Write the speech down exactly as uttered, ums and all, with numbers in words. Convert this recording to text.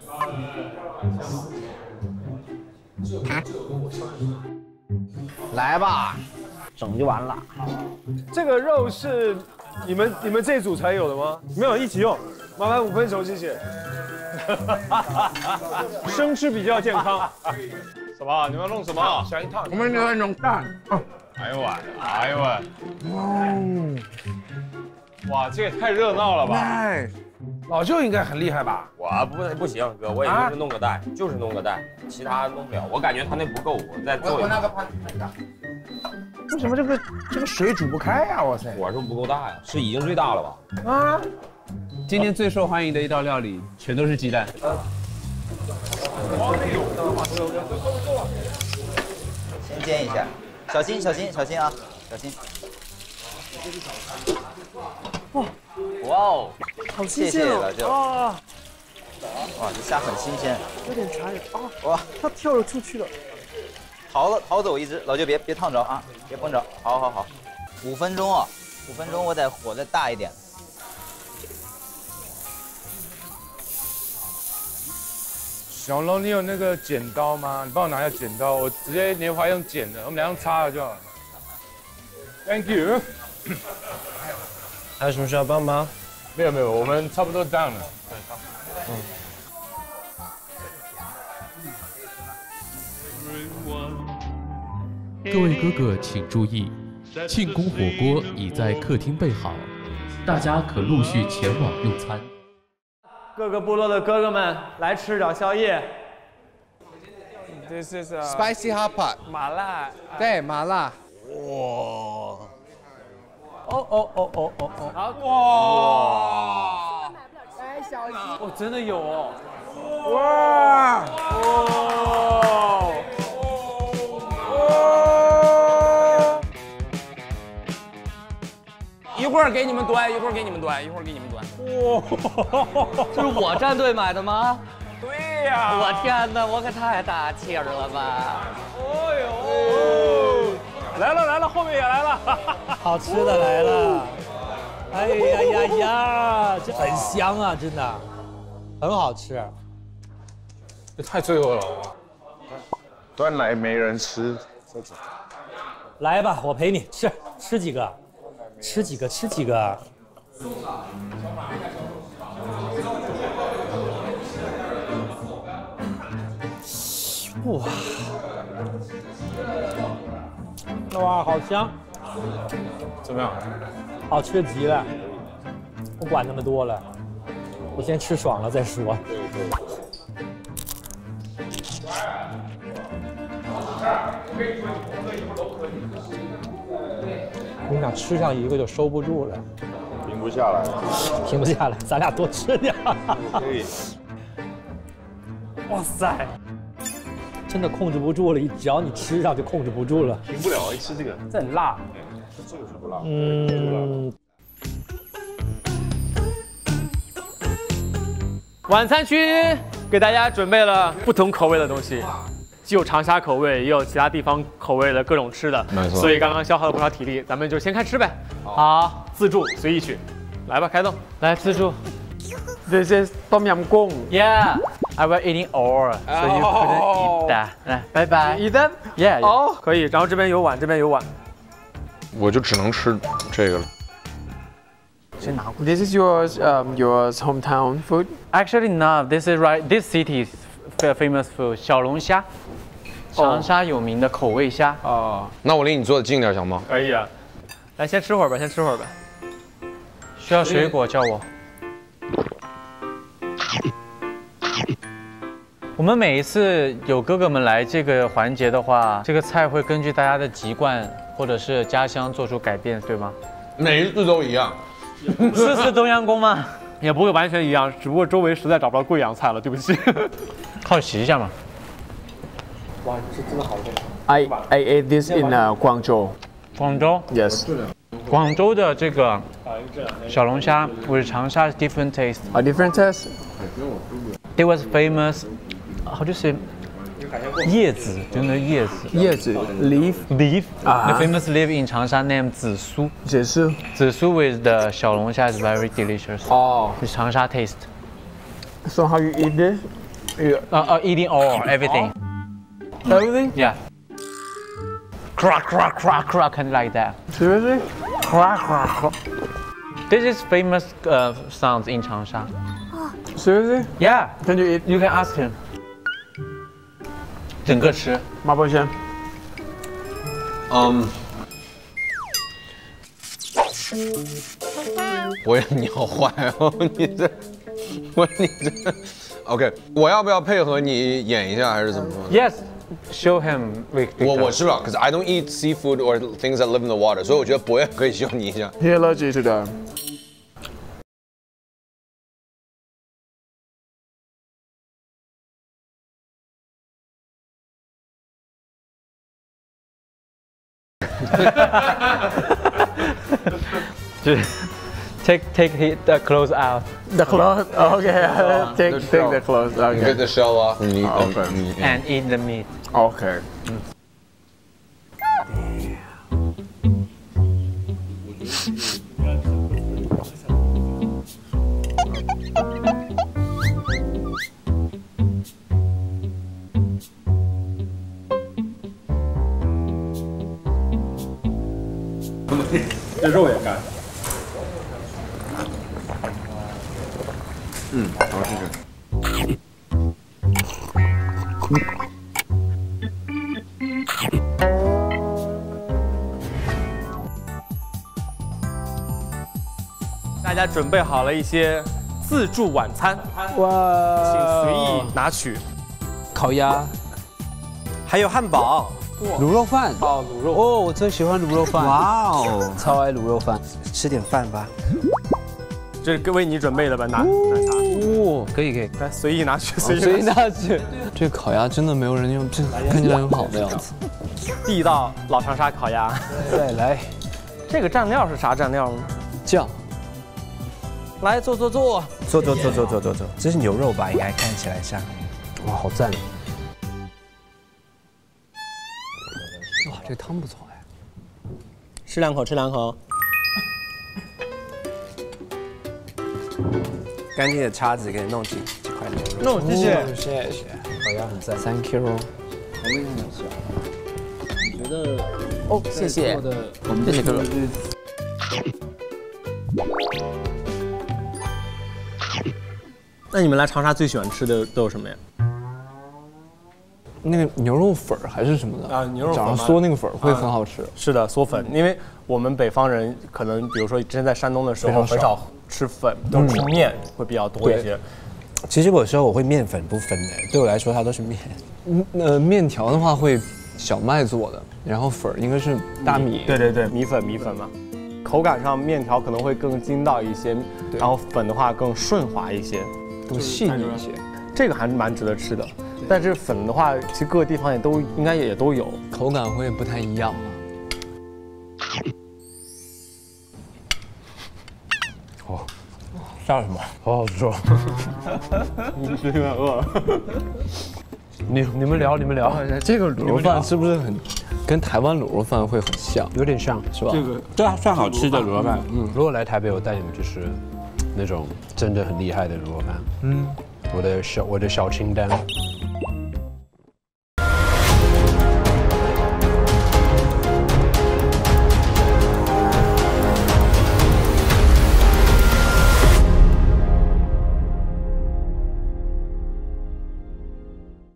来吧，整就完了。 这个肉是你们你们这组才有的吗？没有，一起用。麻烦五分熟，谢谢。生吃比较健康。什么？你们要弄什么？想一套。 我们要弄蛋。 哎呦喂！哎呦喂！哦！哇，这也太热闹了吧！ 老舅应该很厉害吧？ 我不不行，哥，我也就是弄个蛋，就是弄个蛋，其他弄不了。我感觉他那不够，我再做一个。 我那个盘子。为什么这个这个水煮不开呀？哇塞！ 我说不够大呀，是已经最大了吧？ 啊！ 今天最受欢迎的一道料理全都是鸡蛋。 先煎一下，小心小心小心啊，小心。 哇哇哦， 好新鲜哦！ 老舅。 哇， 哇，这虾很新鲜。 有点柴啊！ 哇， 它跳了出去了。 逃了逃走一只，老舅别别烫着啊，别崩着。好好好，五分钟啊，五分钟我得火再大一点。 小龙，你有那个剪刀吗？你帮我拿一下剪刀，我直接年华用剪的，我们俩用擦的就好了。Thank you。 还有什么需要帮忙？ 没有没有，我们差不多 done 了。嗯。 各位哥哥请注意，庆功火锅已在客厅备好，大家可陆续前往用餐。 各个部落的哥哥们来吃点宵夜。 This is a spicy hot pot。 麻辣。 对，麻辣。 哇！哦哦哦哦哦哦！好哇！ 哎，小心！ 哦，真的有哦！ 哇！ 哦！ 一会儿给你们端，一会儿给你们端，一会儿给你们端。 哇！ 这是我战队买的吗？ 对呀！ 我天哪，我可太大气儿了吧！ 哦呦！来了来了，后面也来了。 好吃的来了！哎呀呀呀，这很香啊，真的，很好吃。 这太罪恶了。端来没人吃，这种。 来吧，我陪你吃，吃几个，吃几个，吃几个。哇，哇，好香！ 怎么样？ 好吃极了，不管那么多了，我先吃爽了再说。我跟你讲，吃上一个就收不住了， 停不下来， 停不下来，咱俩多吃点。 可以。 哇塞，真的控制不住了，只要你吃上就控制不住了。 停不了，一吃这个， 这很辣。 这个是不辣。 嗯。 晚餐区给大家准备了不同口味的东西，既有长沙口味，也有其他地方口味的各种吃的， 没错。 所以刚刚消耗了不少体力，咱们就先看吃呗。好，自助随意取，来吧，开动，来自助。This is Tom Yum Goong. Yeah, I was eating all, so you couldn't eat that. 来，拜拜。 Eat them? Yeah. 哦，可以。然后这边有碗，这边有碗。 我就只能吃这个了。 This is yours, um, your hometown food. Actually, no. This is right. This city is famous for 小龙虾，长沙有名的口味虾。 哦， 那我离你坐的近点行吗？ 可以啊。来，先吃会儿吧，先吃会儿吧。 需要水果叫我。我们每一次有哥哥们来这个环节的话，这个菜会根据大家的籍贯或者是家乡做出改变，对吗？ 每一次都一样。 是吃东阳宫吗？ 也不会完全一样，只不过周围实在找不到贵阳菜了，对不起。 好奇一下嘛。 哇，这真的好吃。I I ate this in uh, Guangzhou. 广州 Yes. 广州的这个小龙虾 with 长沙 different taste. A different taste. It was famous. How do you say? 叶子，真的叶子。 叶子 leaf leaf. Ah. The famous leaf in 长沙 named 紫苏。 紫苏。 紫苏 with the 小龙虾 is very delicious. Oh. It's 长沙 taste. So how you eat this? Yeah. Uh, uh, eating all, everything. Everything? Yeah. Crack, crack, crack, crack, kind of like that. Seriously? Crack, crack, crack. This is famous uh, sounds in Changsha. Seriously? Yeah. Can you eat? You can ask him. 整个吃。 马伯先。 嗯。我也你好坏哦，你这，我你这 ，OK， 我要不要配合你演一下，还是怎么说 ？Yes, show him. 我我知道，可是 I don't eat seafood or things that live in the water， 所以我觉得博彦可以秀你一下。 He allergic to that. 就是 take take the clothes out. The clothes, okay. take The take the clothes. Okay. Get the shell off and eat Oh, them. okay. And eat the meat. Okay. Mm. 这肉也干。 嗯，好试试。 大家准备好了一些自助晚餐， 哇， 请随意拿取。 烤鸭， 还有汉堡。 卤肉饭哦，卤肉哦，我最喜欢卤肉饭。 哇哦， 超爱卤肉饭，吃点饭吧。 这是为你准备的吧？拿拿茶。 哦，可以可以， 来随意拿取，随意随意拿取。这个烤鸭真的没有人用，这看起来很好的样子。 地道老长沙烤鸭。 再来， 这个蘸料是啥蘸料呢？ 酱。 来坐坐坐， 坐坐坐坐坐坐坐，这是牛肉吧？应该看起来像。 哇，好赞！哇，这汤不错哎。 吃两口，吃两口。 干净的叉子给你弄几几块牛肉。 弄，谢谢。 谢谢。烤鸭很赞。 Thank you。 好厉害，小。你觉得？ 哦，谢谢。 我们谢谢哥哥。 那你们来长沙最喜欢吃的都有什么呀？ 那个牛肉粉还是什么的啊，牛肉粉早上嗦那个粉会很好吃。 是的，嗦粉，因为我们北方人可能，比如说之前在山东的时候，很少吃粉，都是吃面会比较多一些。 其实有时候我会面粉不分的，对我来说它都是面。 嗯，呃，面条的话会小麦做的，然后粉应该是大米。 对对对，米粉米粉嘛。 口感上面条可能会更筋道一些，然后粉的话更顺滑一些， 更细腻一些。 这个还是蛮值得吃的。但是粉的话，其实各个地方也都应该也都有， 口感会不太一样。 哦，笑什么？好好吃哦。 你是有点饿。 你你们聊你们聊，这个卤肉饭是不是很跟台湾卤肉饭会很像？ 有点像， 是吧？ 这个对啊，算好吃的卤肉饭。嗯，如果来台北，我带你们去吃那种真的很厉害的卤肉饭。嗯，我的小我的小清单。